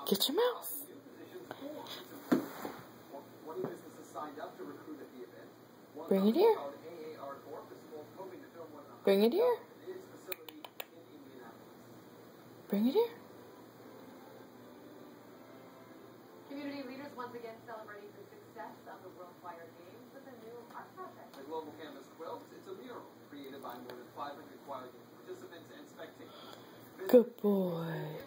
Get your mouse. Bring it here. Bring it here. Bring it here. Community leaders once again celebrating the success of the World Fire Games with a new art project. The Global Canvas Quilt, it's a mural created by more than 500 choir participants and spectators. Good boy.